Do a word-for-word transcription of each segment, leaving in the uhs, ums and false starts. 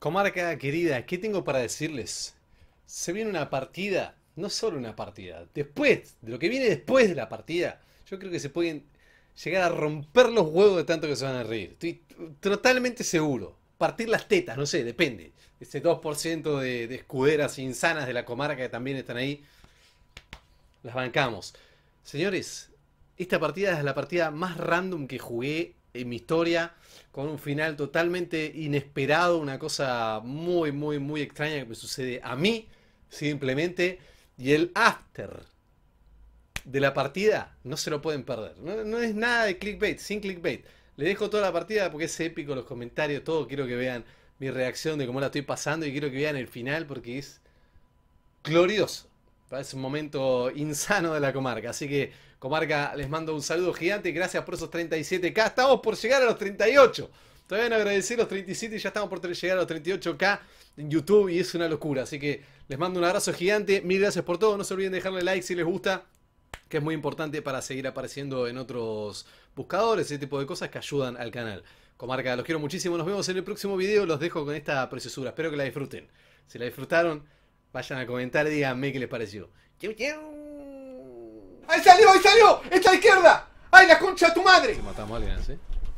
Comarca querida, ¿qué tengo para decirles? Se viene una partida, no solo una partida, después, de lo que viene después de la partida, yo creo que se pueden llegar a romper los huevos de tanto que se van a reír. Estoy totalmente seguro. Partir las tetas, no sé, depende. Ese dos por ciento de, de escuderas insanas de la comarca que también están ahí, las bancamos. Señores, esta partida es la partida más random que jugué en mi historia, con un final totalmente inesperado, una cosa muy, muy, muy extraña que me sucede a mí, simplemente, y el after de la partida no se lo pueden perder. No, no es nada de clickbait, sin clickbait. Le dejo toda la partida porque es épico, los comentarios, todo. Quiero que vean mi reacción de cómo la estoy pasando y quiero que vean el final porque es glorioso. Es un momento insano de la comarca. Así que, comarca, les mando un saludo gigante. Gracias por esos treinta y siete K. Estamos por llegar a los treinta y ocho. Todavía no agradecer los treinta y siete y ya estamos por llegar a los treinta y ocho K en YouTube y es una locura. Así que les mando un abrazo gigante. Mil gracias por todo. No se olviden de dejarle like si les gusta, que es muy importante para seguir apareciendo en otros buscadores, ese tipo de cosas que ayudan al canal. Comarca, los quiero muchísimo. Nos vemos en el próximo video. Los dejo con esta preciosura. Espero que la disfruten. Si la disfrutaron, vayan a comentar y díganme qué les pareció. ¡Chau, chau! ¡Ahí salió, ahí salió! ¡Está a la izquierda! ¡Ay, la concha de tu madre! Si matamos a alguien así.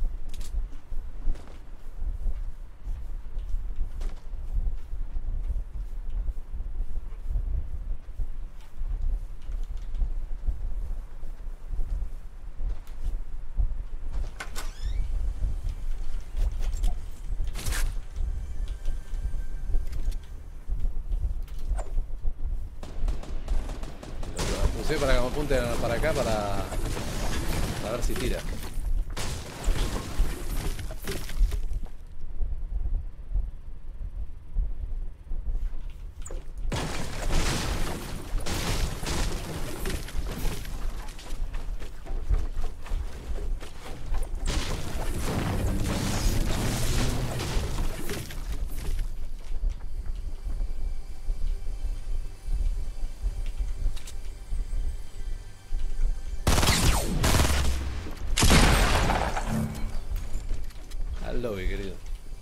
Lo puse para que me apunte para acá para, para ver si tira. Al lobby, querido.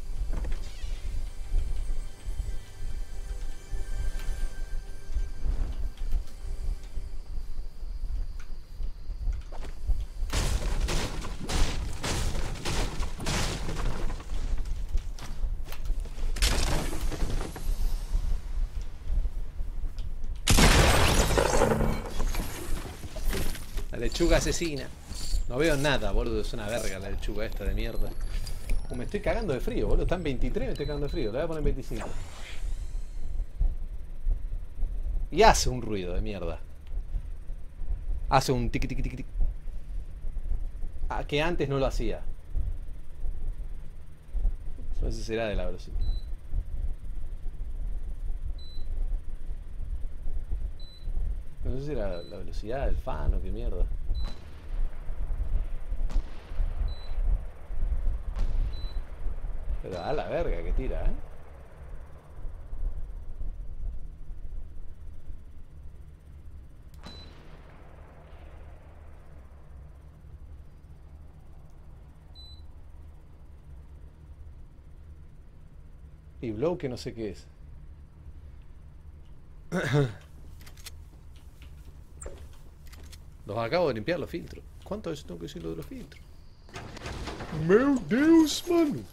La lechuga asesina. No veo nada, boludo. Es una verga la lechuga esta de mierda. Oh, me estoy cagando de frío, boludo. Está en veintitrés, me estoy cagando de frío. Le voy a poner veinticinco. Y hace un ruido de mierda. Hace un tiqui tiqui tiqui tiqui. Ah, que antes no lo hacía. No sé si será de la velocidad. No sé si era la velocidad del fan o qué mierda. Pero a la verga que tira, ¿eh? Y blow que no sé qué es. Los acabo de limpiar los filtros. ¿Cuántas veces tengo que decir lo de los filtros? Meu Deus, mano.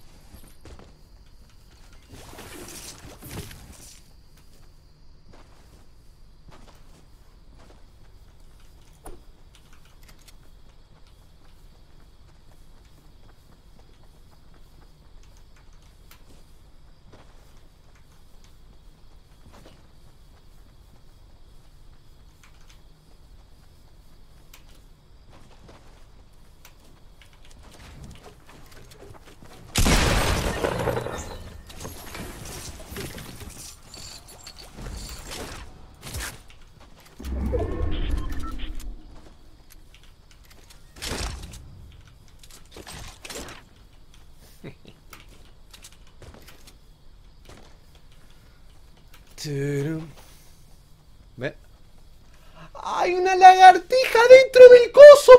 ¿Ve? ¡Hay una lagartija dentro del coso,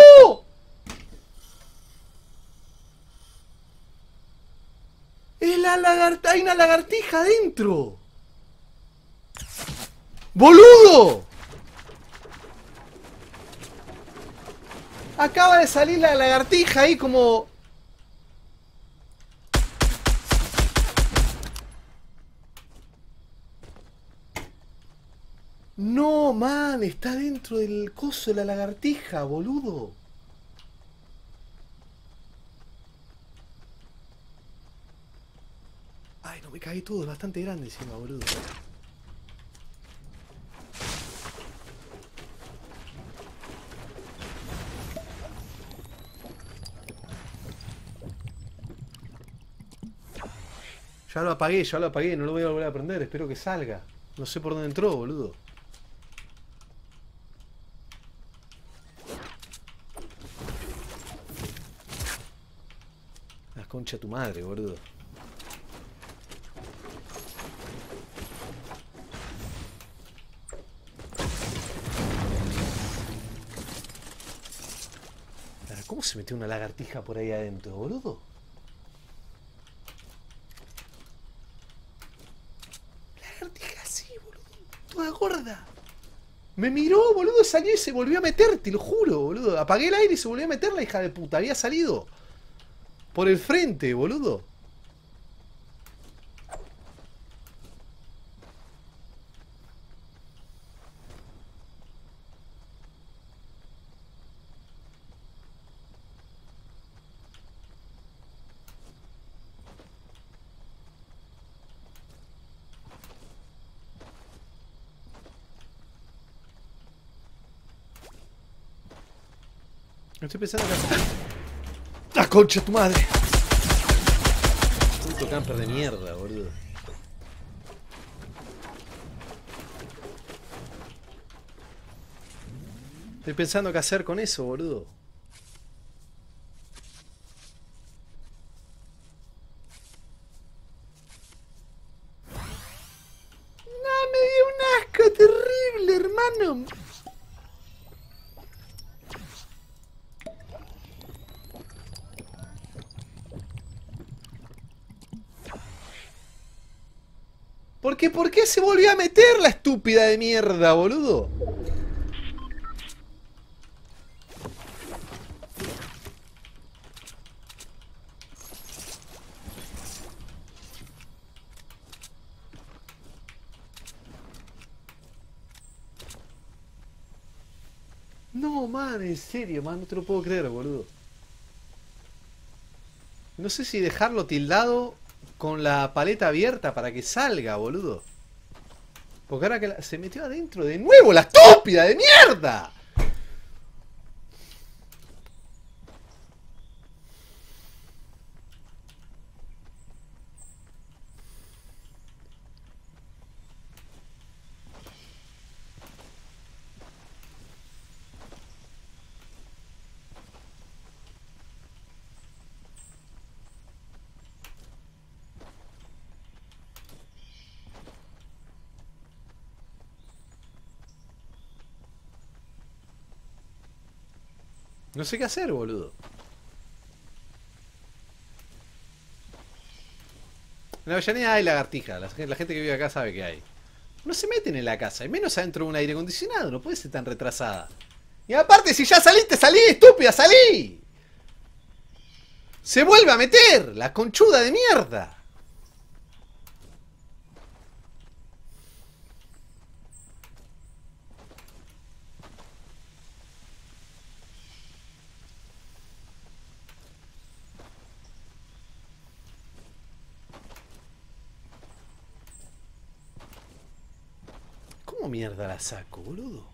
boludo! ¡Es la La lagartija. Hay una lagartija adentro. ¡Boludo! Acaba de salir la lagartija ahí como... No, man, está dentro del coso de la lagartija, boludo. Ay, no me caí todo, es bastante grande encima, boludo. Ya lo apagué, ya lo apagué, no lo voy a volver a prender, espero que salga. No sé por dónde entró, boludo. La concha de tu madre, boludo. ¿Cómo se metió una lagartija por ahí adentro, boludo? Lagartija así, boludo. Toda gorda. Me miró, boludo, salió y se volvió a meter, te lo juro, boludo. Apagué el aire y se volvió a meter la hija de puta. Había salido por el frente, boludo. Estoy pensando que... ¡Ah, concha de tu madre! Puto camper de mierda, boludo. Estoy pensando qué hacer con eso, boludo. No, me dio un asco terrible, hermano. ¿Por qué? ¿Por qué se volvió a meter la estúpida de mierda, boludo? No, man, en serio, man, no te lo puedo creer, boludo. No sé si dejarlo tildado con la paleta abierta para que salga, boludo. Porque ahora que la... se metió adentro de nuevo, la estúpida de mierda. No sé qué hacer, boludo. En la Avellaneda hay lagartija. La, la gente que vive acá sabe que hay. No se meten en la casa. Y menos adentro de un aire acondicionado. No puede ser tan retrasada. Y aparte, si ya saliste, salí, estúpida, salí. Se vuelve a meter. La conchuda de mierda. ¿Cómo mierda la saco, boludo?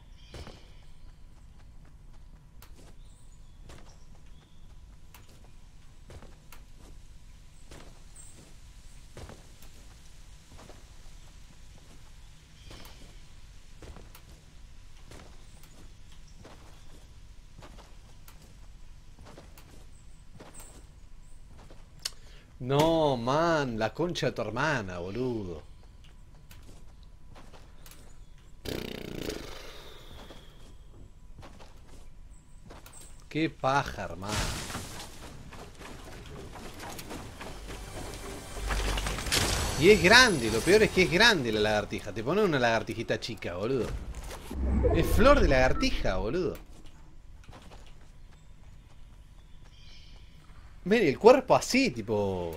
No, man, la concha de tu hermana, boludo. Qué paja, hermano. Y es grande, lo peor es que es grande la lagartija. Te ponen una lagartijita chica, boludo. Es flor de lagartija, boludo. Ven, el cuerpo así, tipo...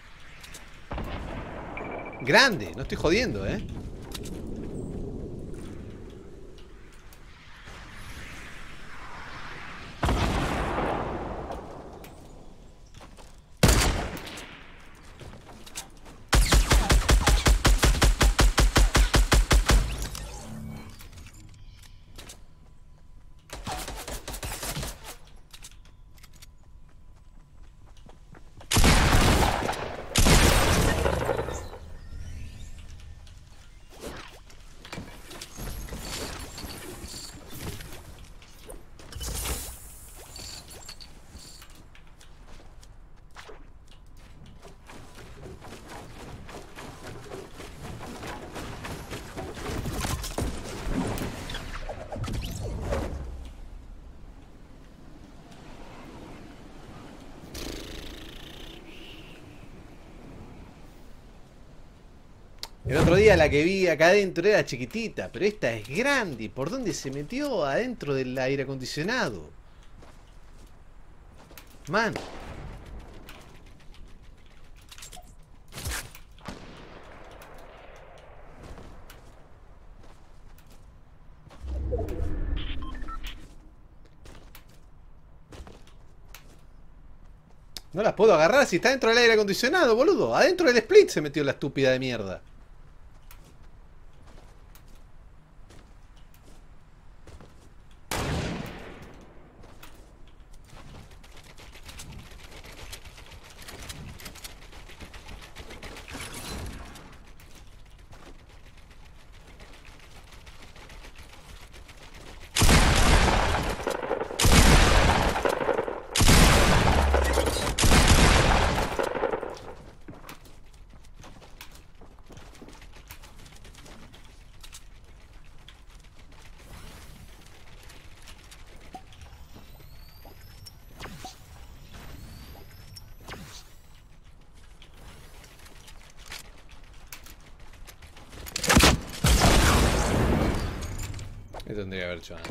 grande, no estoy jodiendo, ¿eh? El otro día la que vi acá adentro era chiquitita, pero esta es grande. ¿Por dónde se metió? Adentro del aire acondicionado. Man. No las puedo agarrar si está dentro del aire acondicionado, boludo. Adentro del split se metió la estúpida de mierda. Eso tendría que haber hecho antes.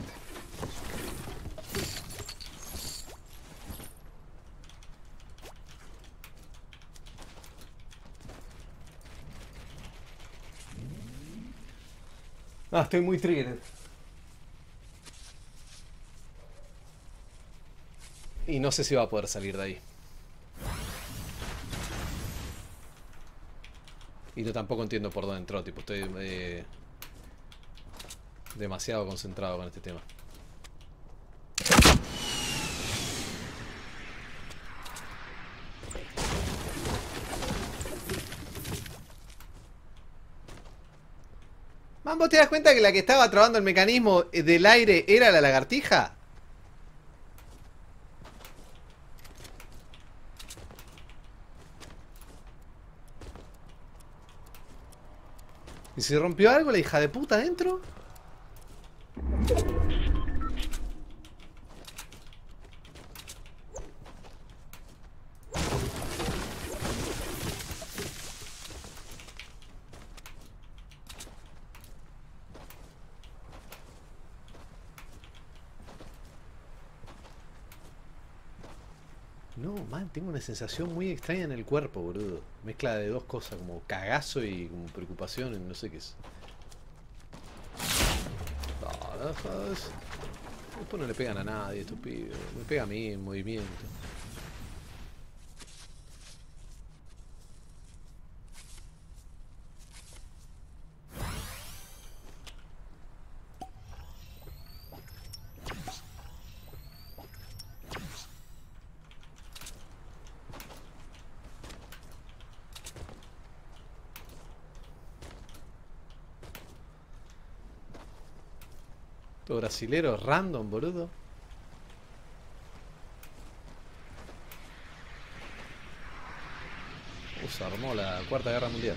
Ah, estoy muy triggered. Y no sé si va a poder salir de ahí. Y yo tampoco entiendo por dónde entró, tipo, estoy eh, demasiado concentrado con este tema. Man, ¿vos te das cuenta que la que estaba trabando el mecanismo del aire era la lagartija? ¿Y si rompió algo la hija de puta adentro? No, man, tengo una sensación muy extraña en el cuerpo, boludo. Mezcla de dos cosas, como cagazo y como preocupación, y no sé qué es. No, no, jodas. Después no le pegan a nadie, estos pibes. Me pega a mí en movimiento. Todo brasilero random, boludo. Uh, se armó la Cuarta Guerra Mundial.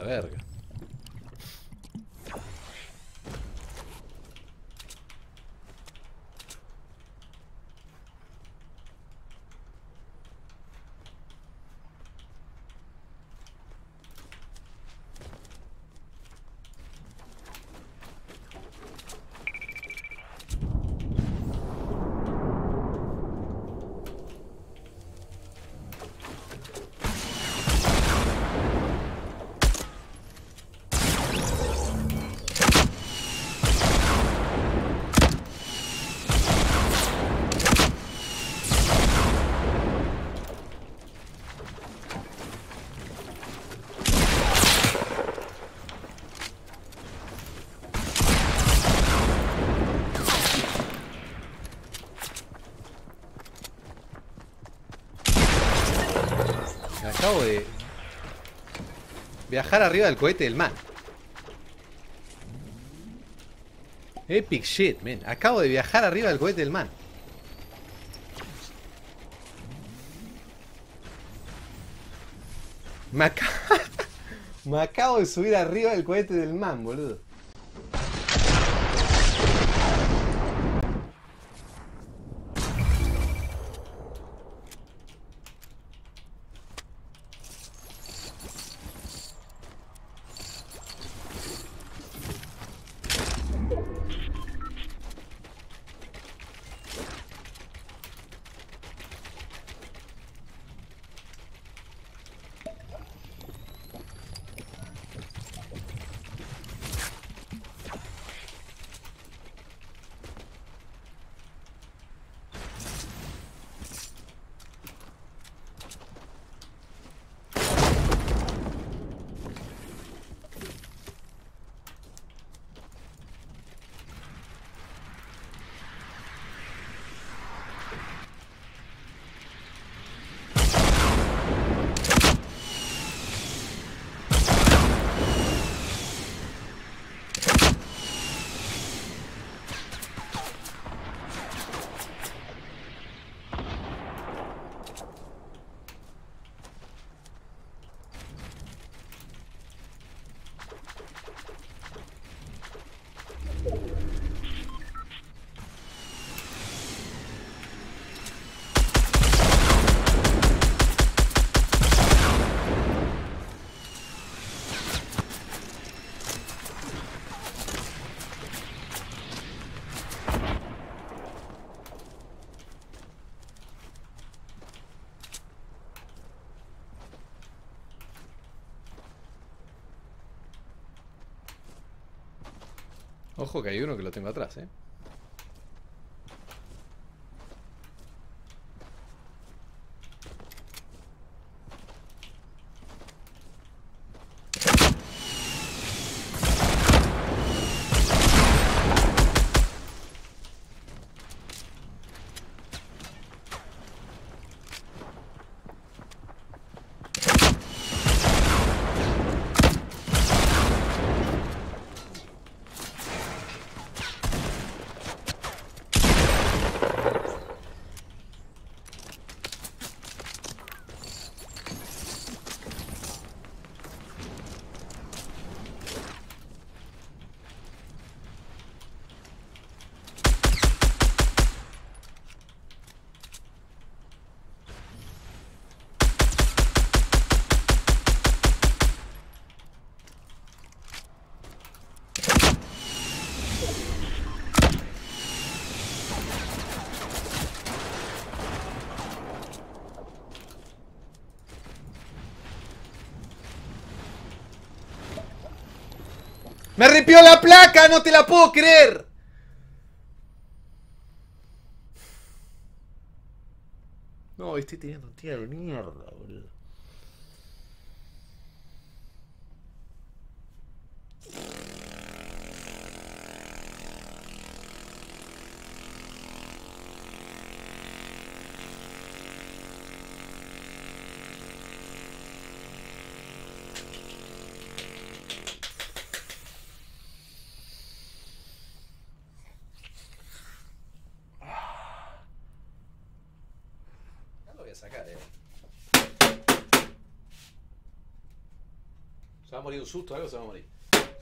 verga. Acabo de viajar arriba del cohete del man. Epic shit, man. Acabo de viajar arriba del cohete del man. Me, ac Me acabo de subir arriba del cohete del man, boludo. Ojo que hay uno que lo tengo atrás, eh. ¡Me ripió la placa! ¡No te la puedo creer! No, estoy teniendo un tiro de mierda, boludo. Ya lo voy a sacar, eh. Se va a morir un susto, algo se va a morir.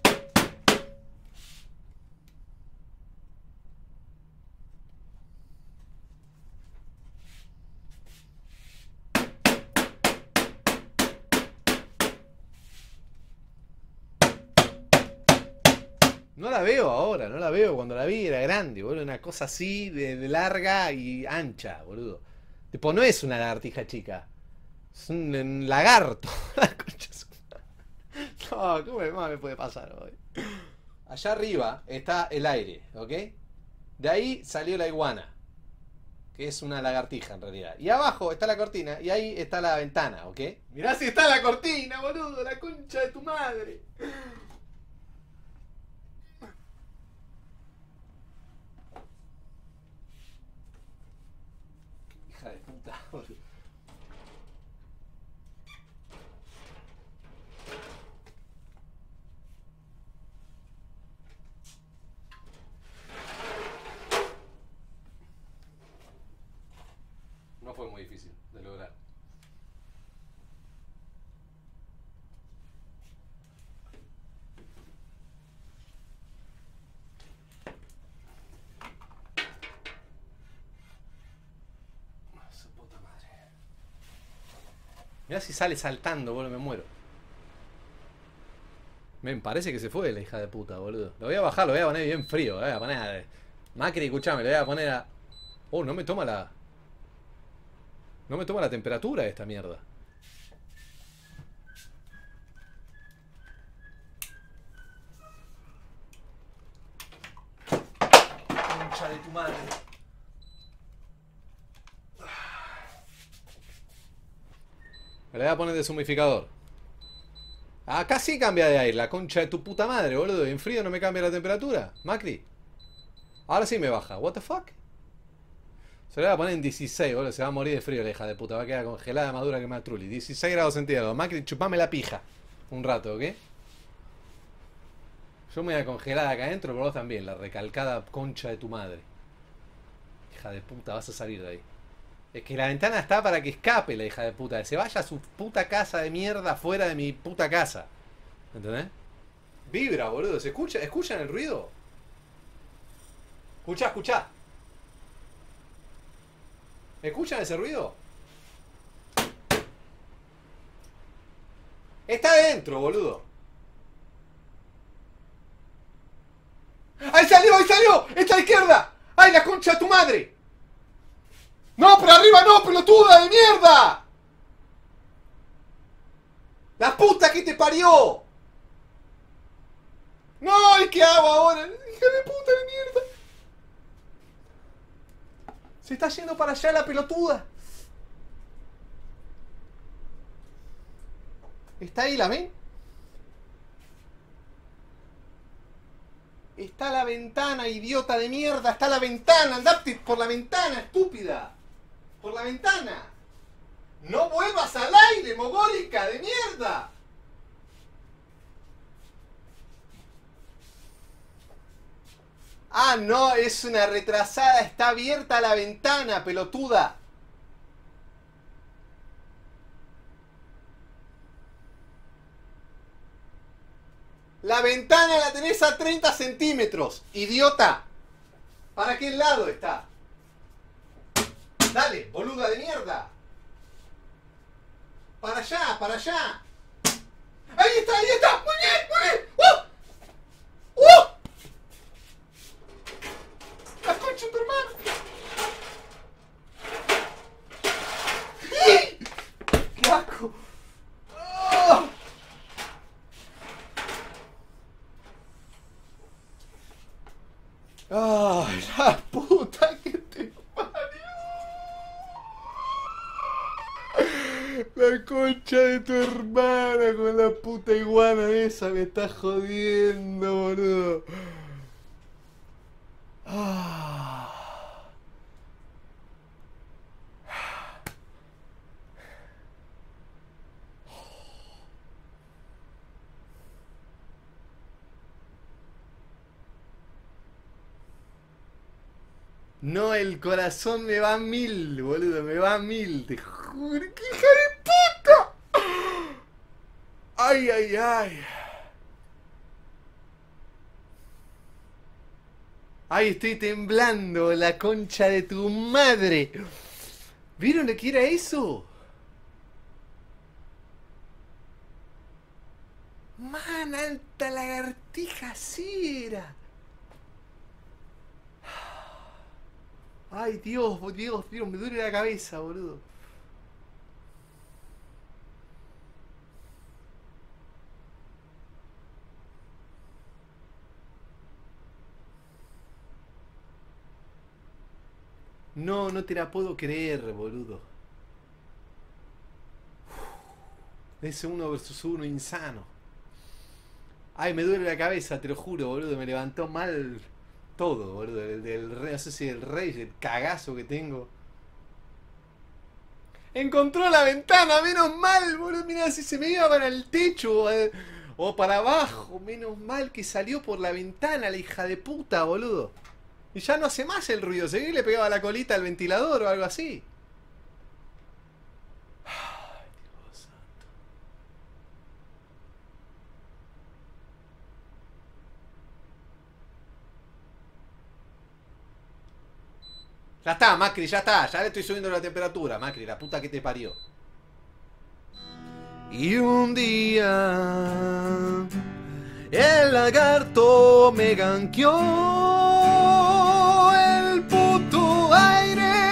No la veo ahora, no la veo. Cuando la vi era grande, boludo. Una cosa así de, de larga y ancha, boludo. Tipo, no es una lagartija chica. Es un, un lagarto. La concha es una- No, ¿cómo más me puede pasar hoy? Allá arriba está el aire, ¿ok? De ahí salió la iguana, que es una lagartija en realidad. Y abajo está la cortina y ahí está la ventana, ¿ok? Mirá si está la cortina, boludo, la concha de tu madre. Hija de puta, boludo. No fue muy difícil de lograr. Su puta madre. Mirá si sale saltando, boludo, me muero. Me parece que se fue la hija de puta, boludo. Lo voy a bajar, lo voy a poner bien frío. Lo voy a poner a... Macri, escuchame, lo voy a poner a... Oh, no me toma la... No me toma la temperatura esta mierda. Concha de tu madre. Le voy a poner deshumidificador. Acá sí cambia de aire, la concha de tu puta madre, boludo. En frío no me cambia la temperatura. Macri. Ahora sí me baja. What the fuck? Se le va a poner en dieciséis, boludo. Se va a morir de frío la hija de puta. Va a quedar congelada más dura que más trulli. dieciséis grados centígrados. Macri, chupame la pija. Un rato, ¿ok? Yo me voy a congelar acá adentro, pero vos también. La recalcada concha de tu madre. Hija de puta, vas a salir de ahí. Es que la ventana está para que escape la hija de puta. Que se vaya a su puta casa de mierda fuera de mi puta casa. ¿Entendés? Vibra, boludo. ¿Se escucha? ¿Escuchan el ruido? Escuchá, escuchá. ¿Escuchan ese ruido? Está adentro, boludo. ¡Ahí salió, ahí salió! ¡Está a la izquierda! ¡Ay, la concha de tu madre! ¡No, pero arriba no, pelotuda de mierda! ¡La puta que te parió! ¡No! ¿Y qué hago ahora? ¡Hija de puta de mierda! Se está yendo para allá la pelotuda. ¿Está ahí, la ven? Está la ventana, idiota de mierda. Está la ventana. Andate por la ventana, estúpida. Por la ventana. No vuelvas al aire, mogólica de mierda. Ah, no, es una retrasada. Está abierta la ventana, pelotuda. La ventana la tenés a treinta centímetros, idiota. ¿Para qué lado está? Dale, boluda de mierda. Para allá, para allá. Ahí está, ahí está. Muy bien, muy bien. ¡Uh! ¡Uh! La concha de tu hermano. ¡Ay! ¡Qué asco! ¡Oh! ¡Ay, la puta que te parió! La concha de tu hermana con la puta iguana esa me está jodiendo, boludo. Ah. No, el corazón me va a mil, boludo, me va a mil, te juro, que hija de puta. Ay, ay, ay. Ay, estoy temblando, la concha de tu madre. ¿Vieron lo que era eso? Man, alta lagartija, sí era. Ay, Dios, Dios, Dios, me duele la cabeza, boludo. No, no te la puedo creer, boludo. Ese uno versus uno insano. Ay, me duele la cabeza, te lo juro, boludo. Me levantó mal todo, boludo. Del, del rey, no sé si el rey, el cagazo que tengo. Encontró la ventana, menos mal, boludo. Mira, si se me iba para el techo eh, o para abajo. Menos mal que salió por la ventana, la hija de puta, boludo. Y ya no hace más el ruido. Seguí le pegaba la colita al ventilador o algo así. Ay, Dios santo. Ya está, Macri, ya está. Ya le estoy subiendo la temperatura, Macri, la puta que te parió. Y un día el lagarto me ganqueó el puto aire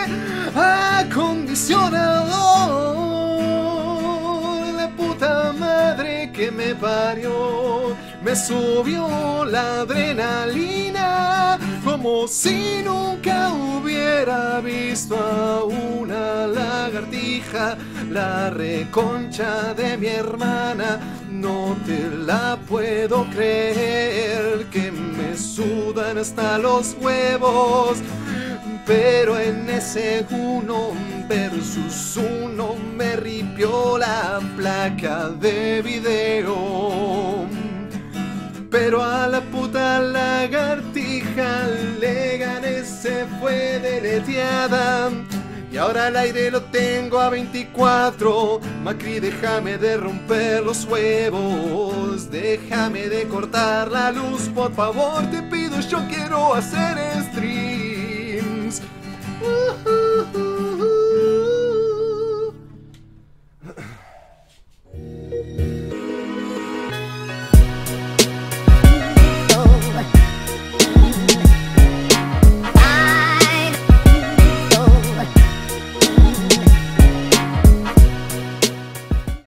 acondicionado. La puta madre que me parió. Me subió la adrenalina como si nunca hubiera visto a una lagartija. La reconcha de mi hermana, no te la puedo creer, que me sudan hasta los huevos. Pero en ese uno versus uno me ripió la placa de video. Pero a la puta lagartija le gané, se fue deleteada. Y ahora al aire lo tengo a veinticuatro. Macri, déjame de romper los huevos. Déjame de cortar la luz, por favor, te pido. Yo quiero hacer streams. Uh, uh, uh, uh.